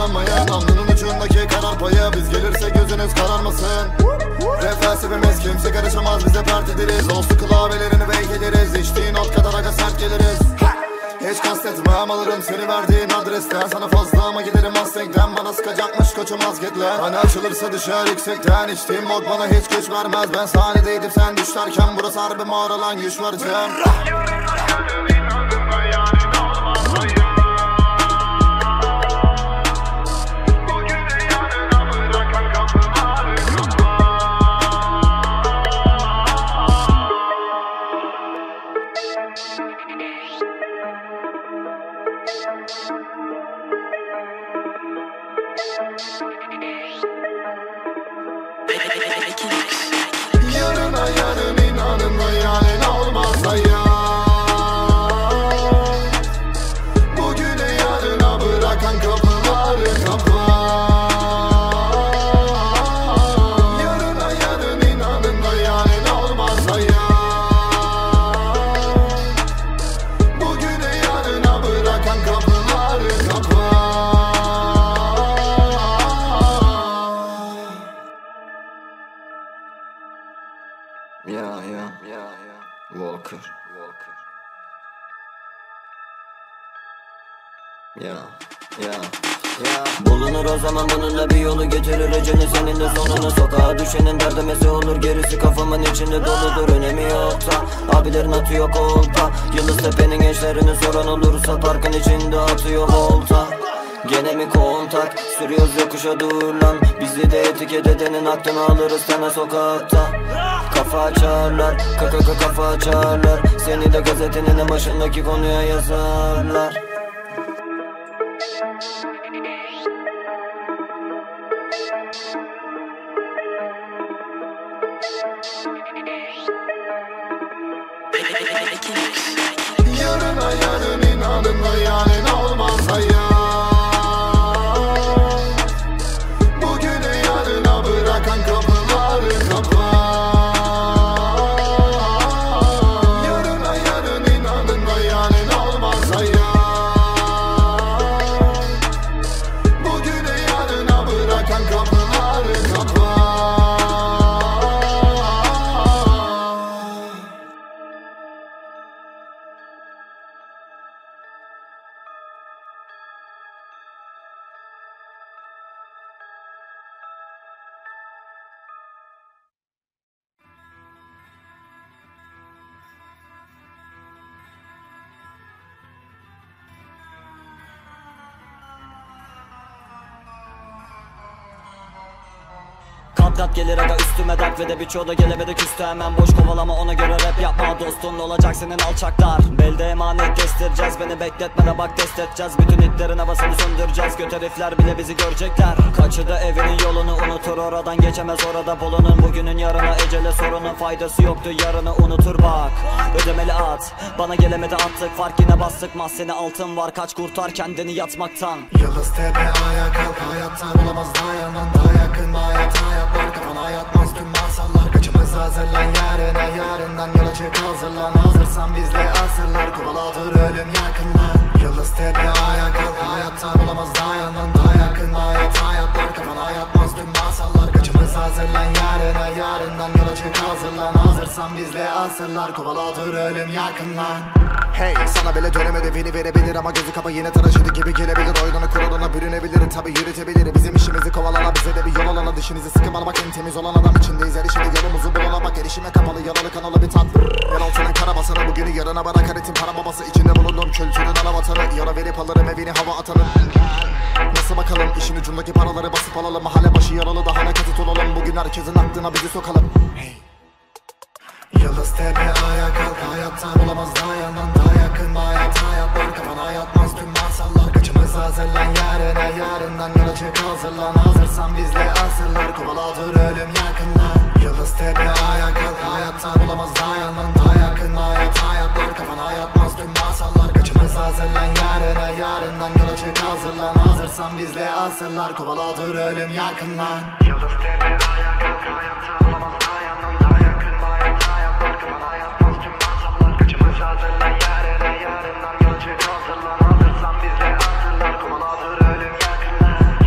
inanmayın, alnının ucundaki karar payı. Biz gelirse gözünüz kararmasın. Rap felsefemiz, kimse karışamaz, bize pert ederiz. Olsun klavyelerini beyk ederiz, içtiğin ot kadar aga sert geliriz. Hiç kastetmem, alırım seni verdiğin adresten. Sana fazla ama giderim Mustang'den. Bana sıkacakmış koçum vazgeçler. Hani açılırsa düşer yüksekten. İçtiğim mod bana hiç güç vermez. Ben sahnedeydim sen düşlerken. Burası harbi mağara lan, güç vereceğim. Yarına yarın inanın hayalin olmazsa ya. Bugüne yarına bırakan kapıları kapat. Yarına yarın inanın hayalin olmazsa ya. Bugüne yarına bırakan kapıları kapat. Walker. Bulunur o zaman bununla bir yolu getirir eceli senin de sonunu. Sokağa düşenin derdemesi olur, gerisi kafamın içinde doludur. Önemi yok da abilerin atıyor kolpa. Yıldız Tepe'nin gençlerini soran olursa parkın içinde atıyor volta. Gene mi kontak, sürüyoruz yokuşa dur lan. Bizi de etiket edenin aklını alırız sana sokakta. Kafa açarlar, kafa açarlar. Seni de gazetenin başındaki konuya yazarlar. Yarına yarın inanın hayalin olmazsa ya. Bugüne yarına bırakan kapıları kapat. Yarına yarın inanın hayalin olmazsa ya. Bugüne yarına bırakan kapıları kapat. Kat gelir aga üstüme dert ve de birçoğu da gelemedi küstü hemen. Boş kovalama, ona göre rap yapma, dostun olacak senin alçaklar. Belde emanet kestireceğiz, beni bekletme de bak test edeceğiz. Bütün itlerin havasını söndüreceğiz, göt herifler bile bizi görecekler. Kaçı da evinin yolunu unutur, oradan geçemez orada bulunun. Bugünün yarına ecele sorunun faydası yoktu, yarını unutur bak. Ödemeli at, bana gelemedi attık, fark yine bastık. Mahzeni altın var, kaç kurtar kendini yatmaktan. Yıldız Tepe ayağa kalk, hayattan olamaz daha yanan. Daha yakın hayata yapar, kafana yatmaz tüm masallar. Kaçımız hazırlan yarına, yarından yola çık hazırlan. Hazırsan bizle asırlar, kovaladır ölüm yakınlar. Yıldız Tepe ayağa kalk, hayattan olamaz daha yanan. Daha yakın hayata yapar, kafana yatmaz tüm masallar. Kaçımız hazırlan yarına, yarından yola çık hazırlan. Hazırsan bizle asırlar, kovaladır ölüm yakınlar. Hey, sana bile dönemedi, beni verebilir ama gözü kapa yine tıraşıdı gibi gelebilir. Oyununa kuralına bürünebilir, tabi yürütebilir. Bizim işimizi kovalana, bize de bir yol alana. Dişinizi sıkı bana bak, en temiz olan adam içindeyiz. Her işini yolumuzu bulana bak, erişime kapalı yaralı kanalı bir tat. Yer altının kara basanı, bugünü yarına bırak haritin para babası. İçinde bulundum kültürün ana vatanı. Yara verip alırım evini hava atanın. Nasıl bakalım, işin ucundaki paraları basıp alalım. Mahalle başı yaralı, daha ne katı olalım. Bugün herkesin aklına bizi sokalım. Hey. Yıldız Tepe ayağa kalk, hayattan olamaz daha yanan. Daha yakın hayata yapar, kafana yatmaz tüm masallar. Kaçımız hazırlan yarına, yarından yola çık hazırlan. Hazırsan bizle asırlar, kovaladır ölüm yakınlar. Yıldız Tepe ayağa kalk, hayattan olamaz daha yanan. Daha yakın hayata yapar, kafana yatmaz tüm masallar. Kaçımız hazırlan yarına, yarından yola çık hazırlan. Hazırsan bizle asırlar, kovaladır ölüm yakınlar. Yıldız Tepe ayağa kalk, hayattan olamaz daha yanan. Daha yakın hayata yapar, kafana yatmaz tüm masallar. Kaçımız hazırlan yarına, yarından yola çık hazırlan. Hazırsan bizle asırlar, kovaladır ölüm yakınlar.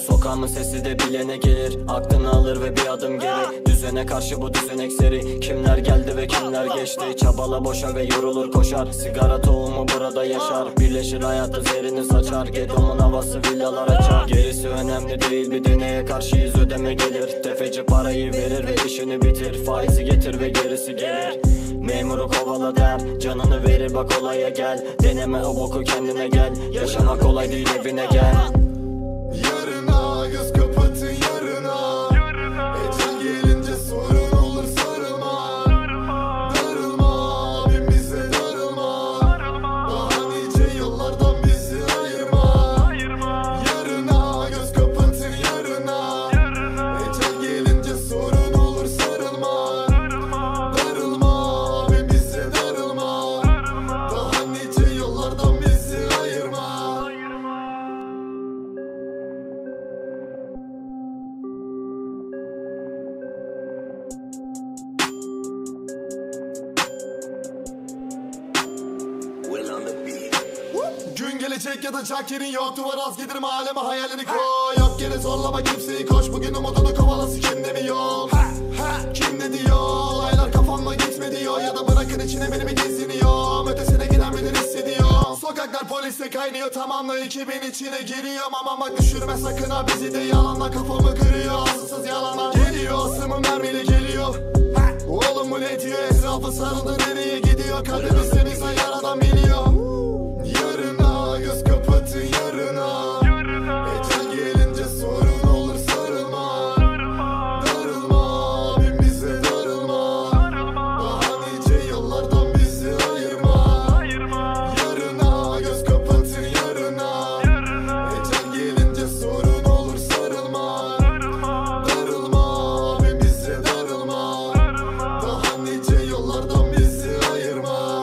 Sokağımın sesi de bilene gelir, aklını alır ve bir adım geri. Düzene karşı bu düzenek seri, kimler geldi ve kimler geçti. Çabala boşa ve yorulur koşar, sigara tohumu burada yaşar. Birleşir hayatı zerini saçar, Gedomun havası villalar açar. Gerisi önemli değil, bir deneye karşıyız, ödeme gelir. Tefeci parayı verir ve işini bitir, faizi getir ve gerisi gelir. Memuru kovala der, canını verir bak olaya gel. Deneme o boku kendine gel, yaşamak kolay değil evine gel. Yarına göz kapatın yarına, ecel gelince sorun olur sarılma. Darılma abim bize darılma, daha nice yollardan bizi ayırma. Yarına göz kapatın yarına, ecel gelince sorun olur sarılma. Darılma abim bize darılma, daha nice yollardan bizi ayırma. Gün gelecek ya da Çakir'in yok, duvar az gelir mahalleme hayalini koy. Yok yere zorlama kimseyi, koş bugün umudunu kovalası kim demiyor. Kim ne diyor, olaylar kafamla gitme diyor, ya da bırakın içine beni mi geziniyor. Ötesine giden bilir hissediyor. Sokaklar polisle kaynıyor, tamamla 2000 içine giriyorum. Ama bak düşürme sakın ha bizi de, yalanla kafamı kırıyor. Asılsız yalanlar geliyor, asımın mermiyle geliyor. Oğlum bu ne diyor, etrafı sarıldı nereye gidiyor. Kalbimizde bize yaradan biliyor. Yarına göz kapatın yarına, ecel gelince sorun olur sarılma. Darılma abim bize darılma, daha nice yollardan bizi ayırma. Yarına göz kapatın yarına, ecel gelince sorun olur sarılma. Darılma abim bize darılma, daha nice yollardan bizi ayırma.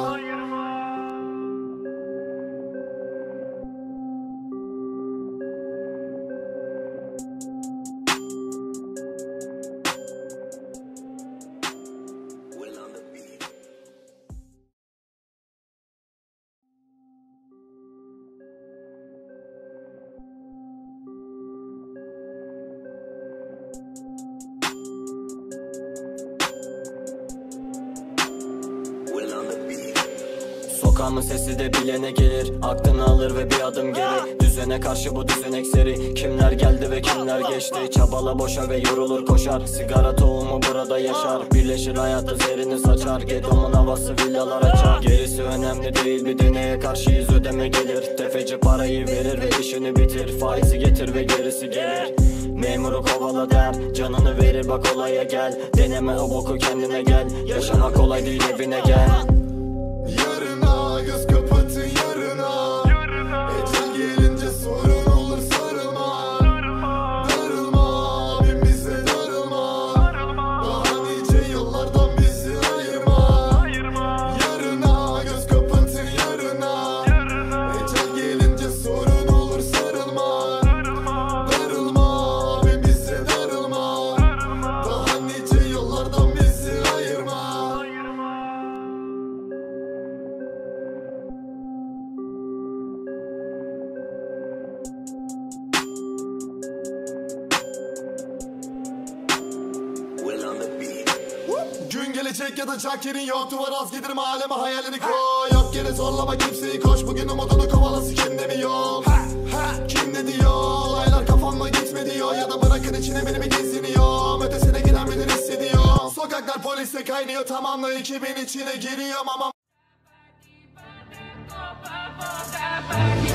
Sokağımın sesi de bilene gelir, aklını alır ve bir adım geri. Düzene karşı bu düzenek seri, kimler geldi ve kimler geçti. Çabala boşa ve yorulur koşar, sigara tohumu burada yaşar. Birleşir hayatı zerini saçar, Gedomun havası villalar açar. Gerisi önemli değil, bir deneye karşıyız, ödeme gelir. Tefeci parayı verir ve işini bitir, faizi getir ve gerisi gelir. Memuru kovala der, canını verir bak olaya gel. Deneme o boku kendine gel, yaşamak kolay değil evine gel. Yarına göz kapatın yarına, ecel gelince sorun olur sarılma. Darılma abim bize darılma, daha nice yollardan bizi ayırma. Yarına göz kapatın yarına, ecel gelince sorun olur sarılma. Darılma abim bize darılma, daha nice yollardan bizi ayırma. Gün gelecek ya da Çakir'in yok, duvar az gelir mahalleme hayalini koy. Yok yere zorlama kimseyi, koş bugün umudunu kovalası kim demiyor. Kim ne diyor, olaylar kafamla gitme diyor, ya da bırakın içine beni mi geziniyor. Ötesine giden bilir hissediyor. Sokaklar polisle kaynıyor, tamamla 2000 içine giriyorum ama